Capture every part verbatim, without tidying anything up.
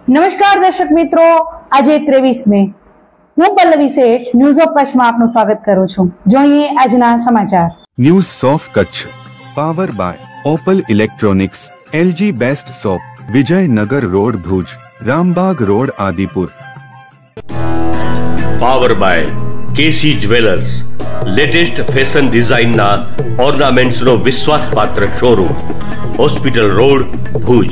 નમસ્કાર દર્શક મિત્રો, આજે ત્રેવીસ મે હું પલ્લવી શેઠ ન્યૂઝ ઓફ કચ્છમાં આપનું સ્વાગત કરું છું। જોઈએ આજના સમાચાર। News of Kutch power by Opal electronics, LG best shop, Vijaynagar road Bhuj, Rambagh road Adipur. Power by KC jewellers, latest fashion ડિઝાઇનના ઓર્નામેન્ટ્સનો વિશ્વાસપાત્ર શોરૂમ, હોસ્પિટલ રોડ ભુજ।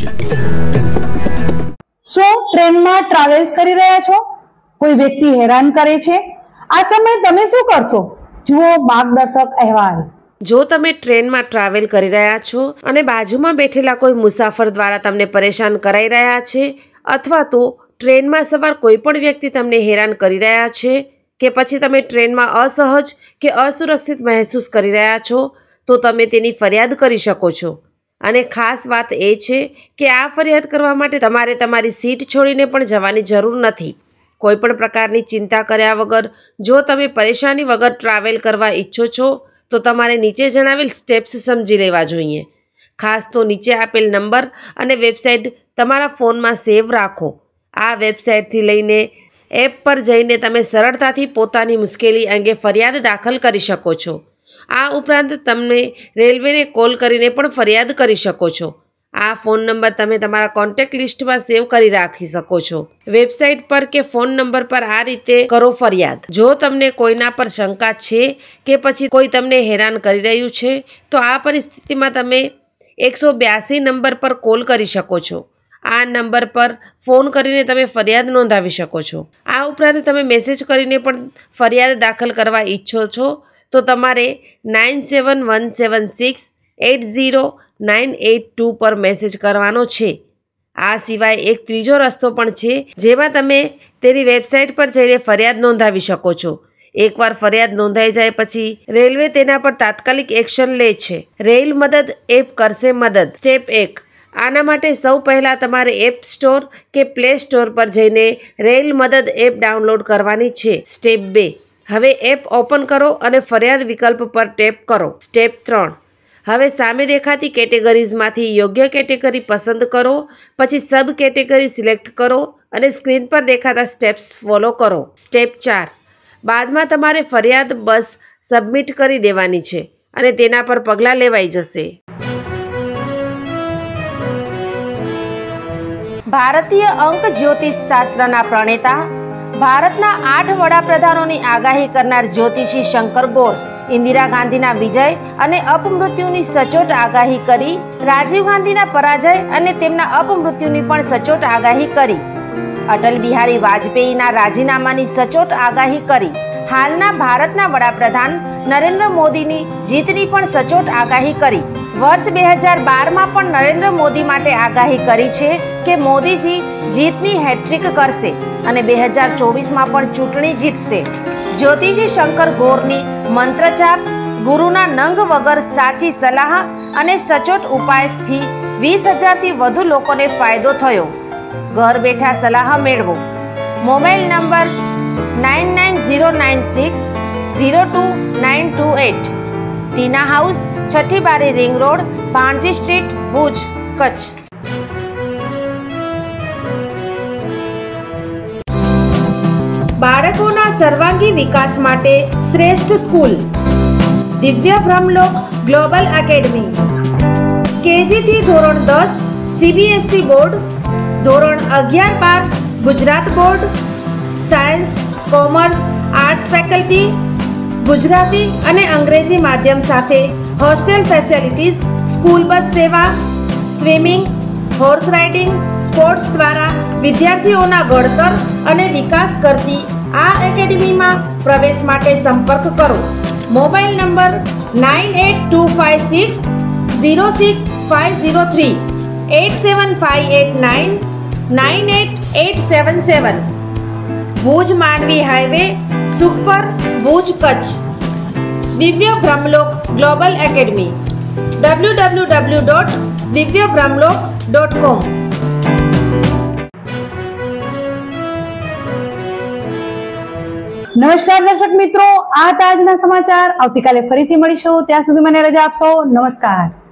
શું ટ્રેનમાં ટ્રાવેલ્સ કરી રહ્યા છો? કોઈ વ્યક્તિ હેરાન કરે છે? આ સમયે તમે શું કરશો? જુઓ માર્ગદર્શક અહેવાલ। જો તમે ટ્રેનમાં ટ્રાવેલ કરી રહ્યા છો અને બાજુમાં બેઠેલા કોઈ મુસાફર દ્વારા તમને પરેશાન કરાઈ રહ્યા છે, અથવા તો ટ્રેનમાં સવાર કોઈ પણ વ્યક્તિ તમને હેરાન કરી રહ્યા છે, કે પછી તમે ટ્રેનમાં અસહજ કે અસુરક્ષિત મહેસૂસ કરી રહ્યા છો, તો તમે તેની ફરિયાદ કરી શકો છો। અને ખાસ વાત એ છે કે આ ફરિયાદ કરવા માટે તમારે તમારી સીટ છોડીને પણ જવાની જરૂર નથી। કોઈ પણ પ્રકારની ચિંતા કર્યા વગર જો તમે પરેશાની વગર ટ્રાવેલ કરવા ઈચ્છો છો તો તમારે નીચે જણાવેલ સ્ટેપ્સ સમજી લેવા જોઈએ। ખાસ તો નીચે આપેલ નંબર અને વેબસાઇટ તમારા ફોનમાં સેવ રાખો। આ વેબસાઇટથી લઈને એપ પર જઈને તમે સરળતાથી પોતાની મુશ્કેલી અંગે ફરિયાદ દાખલ કરી શકો છો। આ ઉપરાંત તમે રેલવેને કોલ કરીને પણ ફરિયાદ કરી શકો છો। આ ફોન નંબર તમે તમારા કોન્ટેક્ટ લિસ્ટમાં સેવ કરી રાખી શકો છો। વેબસાઇટ પર કે ફોન નંબર પર આ રીતે કરો ફરિયાદ। જો તમને કોઈના પર શંકા છે કે પછી કોઈ તમને હેરાન કરી રહ્યું છે તો આ પરિસ્થિતિમાં તમે એકસો બ્યાસી નંબર પર કોલ કરી શકો છો। આ નંબર પર ફોન કરીને તમે ફરિયાદ નોંધાવી શકો છો। આ ઉપરાંત તમે મેસેજ કરીને પણ ફરિયાદ દાખલ કરવા ઈચ્છો છો તો તમારે nine seven one seven six eight zero nine eight two પર મેસેજ કરવાનો છે। આ સિવાય એક ત્રીજો રસ્તો પણ છે જેમાં તમે તેની વેબસાઇટ પર જઈને ફરિયાદ નોંધાવી શકો છો। એકવાર ફરિયાદ નોંધાઈ જાય પછી રેલવે તેના પર તાત્કાલિક એક્શન લે છે। રેલ મદદ એપ કરશે મદદ। સ્ટેપ એક, આના માટે સૌ પહેલાં તમારે એપ સ્ટોર કે પ્લે સ્ટોર પર જઈને રેલ મદદ એપ ડાઉનલોડ કરવાની છે। સ્ટેપ બે, હવે એપ ઓપન કરો અને ફરિયાદ વિકલ્પ પર ટેપ કરો। સ્ટેપ ત્રણ, હવે સામે દેખાતી કેટેગરીઝમાંથી યોગ્ય કેટેગરી પસંદ કરો, પછી સબ કેટેગરી સિલેક્ટ કરો અને સ્ક્રીન પર દેખાતા સ્ટેપ્સ ફોલો કરો। સ્ટેપ ચાર, બાદમાં તમારે ફરિયાદ બસ સબમિટ કરી દેવાની છે અને તેના પર પગલાં લેવાઈ જશે। ભારતીય અંક જ્યોતિષ શાસ્ત્રના પ્રણેતા, ભારતના આઠ વડાપ્રધાનોની આગાહી કરનાર જ્યોતિષી શંકર ગોર ઇન્દિરા ગાંધીના વિજય અને અપમૃત્યુની સચોટ આગાહી કરી, રાજીવ ગાંધીના પરાજય અને તેમના અપમૃત્યુની પણ સચોટ આગાહી કરી, અટલ બિહારી વાજપેયીના રાજીનામાની સચોટ આગાહી કરી, હાલના ભારતના વડાપ્રધાન નરેન્દ્ર મોદીની જીતની પણ સચોટ આગાહી કરી, વર્ષ બે હજાર બારમાં પણ નરેન્દ્ર મોદી માટે આગાહી કરી છે કે મોદીજી જીતની હેટ્રિક કરશે અને બે હજાર ચોવીસમાં પણ ચૂંટણી જીતશે। જ્યોતિષી શંકર ગોરની મંત્રજાપ, ગુરુના નંગ વગર સાચી સલાહ અને સચોટ ઉપાયથી વીસ હજારથી વધુ લોકોને ફાયદો થયો। ઘર બેઠા સલાહ મેળવો। Mobile number nine nine zero nine six zero two nine two eight, Tina house, Chhathi Bari ring road, Bhanji street, Bhuj, Kutch. બાળકોના સર્વાંગી વિકાસ માટે શ્રેષ્ઠ સ્કૂલ દિવ્ય બ્રહ્મલોક ગ્લોબલ એકેડમી। કેજી થી ધોરણ દસ સીબીએસઈ બોર્ડ, ધોરણ અગિયાર બાર Gujarat board, science, commerce, arts faculty, Gujarati અને અંગ્રેજી માધ્યમ સાથે હોસ્ટેલ ફેસિલિટીઝ, સ્કૂલ બસ સેવા, સ્વિમિંગ, હોર્સ રાઇડિંગ, સ્પોર્ટ્સ દ્વારા વિદ્યાર્થીઓના ઘડતર અને વિકાસ કરતી આ એકેડમીમાં પ્રવેશ માટે સંપર્ક કરો। Mobile number nine eight two five six zero six five zero three, eight seven five eight nine nine eight eight seven seven, Bhuj Mandvi highway, Sukhpar, Bhuj, Kutch. Divya Brahmlok global academy, W W W dot Divya Brahmlok dot com. નમસ્કાર દર્શક મિત્રો, આ હતા આજના સમાચાર। આવતીકાલે ફરીથી મળીશું, ત્યાં સુધી મને રજા આપશો। નમસ્કાર।